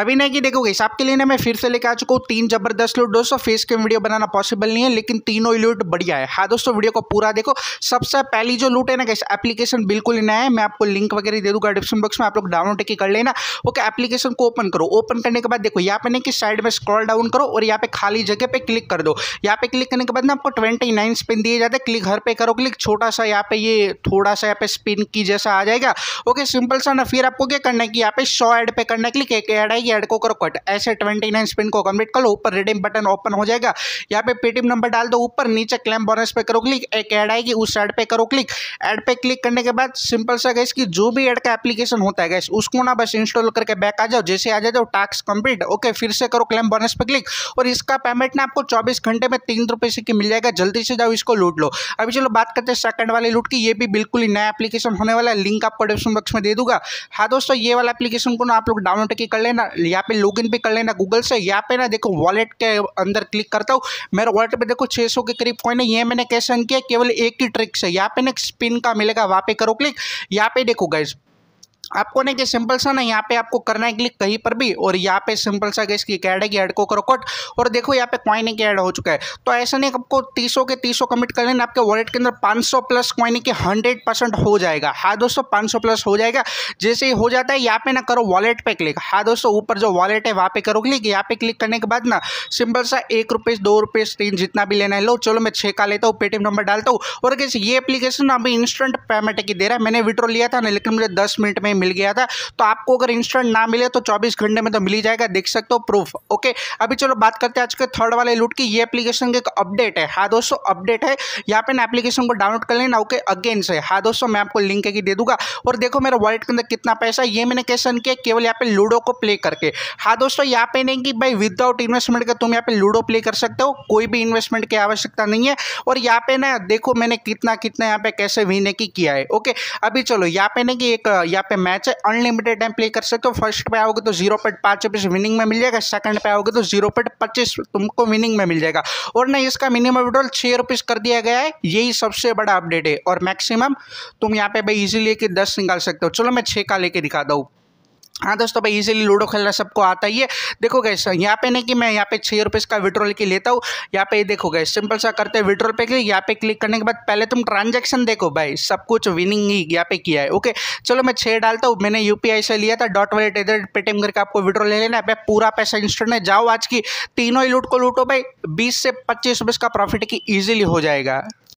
अभी नहीं कि देखो गाइस, आपके लिए ना मैं फिर से लेके आ चुका हूँ 3 जबरदस्त लूट। दोस्तों फेस के वीडियो बनाना पॉसिबल नहीं है, लेकिन तीनों ही लूट बढ़िया है। हाँ दोस्तों, वीडियो को पूरा देखो। सबसे पहली जो लूट है ना गाइस, एप्लीकेशन बिल्कुल ही नया है, मैं आपको लिंक वगैरह दे दूंगा डिस्क्रिप्शन बॉक्स में, आप लोग डाउनलोड कर लेना। ओके, एप्लीकेशन को ओपन करो। ओपन करने के बाद देखो यहाँ पे नहीं कि साइड में स्क्रॉल डाउन करो और यहाँ पे खाली जगह पे क्लिक कर दो। यहाँ पे क्लिक करने के बाद ना आपको 29 स्पिन दिए जाते हैं। क्लिक हर पे करो क्लिक, छोटा सा यहाँ पे ये थोड़ा सा यहाँ पे स्पिन की जैसा आ जाएगा। ओके, सिंपल सा ना। फिर आपको क्या करना है कि यहाँ पे 100 ऐड पे करना है क्लिक, एक ऐड आएगी, ऐड को करो कट। ऐसे 29 स्पिन को कंप्लीट कर लो। ऊपर रिडीम बटन ओपन हो जाएगा, यहाँ पे पेटीएम नंबर डाल दो। ऊपर नीचे क्लेम बोनस पे करो क्लिक, एक ऐड आएगी, उस ऐड पे करो क्लिक। ऐड पे क्लिक करने के बाद सिंपल सा गाइस कि जो भी ऐड का एप्लीकेशन होता है गाइस, उसको ना बस इंस्टॉल करके बैक आ जाओ। जैसे आ जाओ टास्क कंप्लीट। ओके, फिर से करो क्लेम बोनस पे क्लिक, और इसका पेमेंट ना आपको 24 घंटे में 3 रुपए से की मिल जाएगा। जल्दी से जाओ, इसको लूट लो। अभी चलो बात करते हैं सेकंड वाले लूट की। ये भी बिल्कुल ही नया एप्लीकेशन होने वाला है, लिंक आपको डिस्क्रिप्शन बॉक्स में दे दूंगा। हाँ दोस्तों, ये वाला एप्लीकेशन को ना आप लोग डाउनलोड कर लेना, यहाँ पे लॉगिन भी कर लेना गूगल से। यहाँ पे ना देखो वॉलेट के अंदर क्लिक करता हूँ, मेरे वॉलेट पे देखो 600 के करीब कॉइन है। ये मैंने कैसे किया, केवल एक ही ट्रिक से। यहाँ पे ना स्पिन का मिलेगा, वहाँ पे करो क्लिक। यहाँ पे देखो गाइस, आपको नहीं कि सिंपल सा ना यहाँ पे आपको करना है क्लिक कहीं पर भी, और यहाँ पे सिंपल सा गैस की ऐड है कि ऐड को करो कट, और देखो यहाँ पे कॉइन की ऐड हो चुका है। तो ऐसा नहीं आपको 300 के 300 कमिट कर लेना, आपके वॉलेट के अंदर 500 प्लस कॉइन के 100% हो जाएगा। हाँ दोस्तों, 500 प्लस हो जाएगा। जैसे ही हो जाता है यहाँ पे ना करो वॉलेट पे क्लिक। हाँ दोस्तों, ऊपर जो वॉलेट है वहाँ पे करो क्लिक। यहाँ पे क्लिक करने के बाद ना सिंपल सा 1 रुपये 2 रुपये 3 जितना भी लेना है लो। चलो मैं 6 का लेता हूँ, पेटीएम नंबर डालता हूँ। और कैसे ये एप्लीकेशन अभी इंस्टेंट पेमेंट की दे रहा है। मैंने विड्रॉ लिया था ना, लेकिन मुझे 10 मिनट में मिल गया था। तो आपको अगर इंस्टेंट ना मिले तो 24 घंटे में तो मिल ही जाएगा, देख सकते हो प्रूफ। ओके, अभी चलो बात करते हैं आज के थर्ड वाले लूट की। ये एप्लीकेशन का एक अपडेट है। हाँ दोस्तों, अपडेट है, यहाँ पे ना एप्लीकेशन को डाउनलोड कर लेना। ओके, अगेन से हाँ दोस्तों, मैं आपको लिंक की दे दूंगा। और देखो मेरे वॉलेट के अंदर कितना पैसा है, ये मैंने कैसे किया, केवल यहाँ पे लूडो को प्ले करके। हाँ दोस्तों, यहाँ पे नहीं कि भाई विदाउट इन्वेस्टमेंट का तुम यहाँ पे लूडो प्ले कर सकते हो, कोई भी इन्वेस्टमेंट की आवश्यकता नहीं है। और यहाँ पे ना देखो मैंने कितना कितना यहाँ पे कैसे विन की किया है। ओके, अभी चलो यहाँ पे नहीं कि एक यहाँ पे मैच है, अनलिमिटेड टाइम प्ले कर सकते हो। फर्स्ट पे आओगे तो 0.5 रुपीज विनिंग में मिल जाएगा, सेकंड पे आओगे तो 0.25 तुमको विनिंग में मिल जाएगा। और ना इसका मिनिमम विड्रॉल 6 रुपीज कर दिया गया है, यही सबसे बड़ा अपडेट है। और मैक्सिमम तुम यहाँ पे भाई इजीली लेके 10 निकाल सकते हो। चलो मैं 6 का लेके दिखाता हूँ। हाँ दोस्तों, भाई इजीली लूडो खेलना सबको आता ही है। देखो गैस, यहाँ पे नहीं कि मैं यहाँ पे 6 रुपये का विड्रॉल के लेता हूँ। यहाँ पे देखो गैस, सिंपल सा करते हैं विड्रॉल पे क्लिक। यहाँ पे क्लिक करने के बाद पहले तुम ट्रांजैक्शन देखो भाई, सब कुछ विनिंग ही यहाँ पे किया है। ओके, चलो मैं 6 डालता हूँ। मैंने यूपीआई से लिया था, .wallet पेटीएम करके आपको विड्रॉल ले लेना है। पूरा पैसा इंस्टेंट है। जाओ आज की तीनों ही लूट को लूटो भाई, 20 से 25 रुपये का प्रॉफिट की ईजिली हो जाएगा।